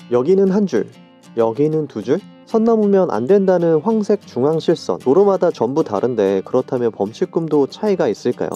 여기는 한 줄, 여기는 두 줄? 선 넘으면 안 된다는 황색 중앙실선. 도로마다 전부 다른데 그렇다면 범칙금도 차이가 있을까요?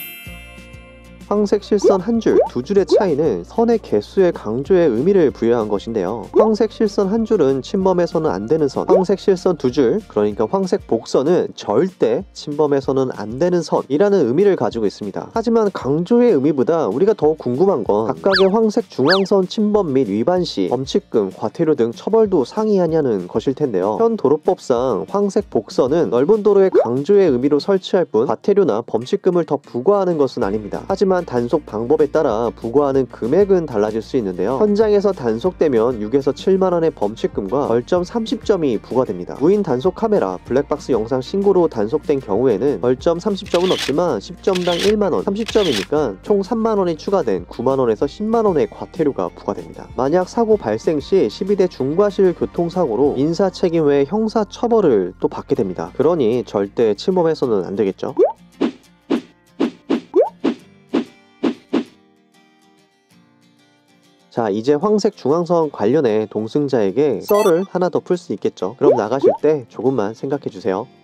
황색 실선 한 줄, 두 줄의 차이는 선의 개수의 강조에 의미를 부여한 것인데요. 황색 실선 한 줄은 침범해서는 안 되는 선, 황색 실선 두 줄, 그러니까 황색 복선은 절대 침범해서는 안 되는 선이라는 의미를 가지고 있습니다. 하지만 강조의 의미보다 우리가 더 궁금한 건 각각의 황색 중앙선 침범 및 위반 시 범칙금, 과태료 등 처벌도 상이하냐는 것일 텐데요. 현 도로법상 황색 복선은 넓은 도로의 강조의 의미로 설치할 뿐 과태료나 범칙금을 더 부과하는 것은 아닙니다. 하지만 단속 방법에 따라 부과하는 금액은 달라질 수 있는데요. 현장에서 단속되면 6에서 7만원의 범칙금과 벌점 30점이 부과됩니다. 무인 단속 카메라, 블랙박스 영상 신고로 단속된 경우에는 벌점 30점은 없지만 10점당 1만원, 30점이니까 총 3만원이 추가된 9만원에서 10만원의 과태료가 부과됩니다. 만약 사고 발생 시 12대 중과실 교통사고로 인사책임 외 형사처벌을 또 받게 됩니다. 그러니 절대 침범해서는 안 되겠죠. 자, 이제 황색 중앙선 관련해 동승자에게 썰을 하나 더 풀 수 있겠죠. 그럼 나가실 때 조금만 생각해 주세요.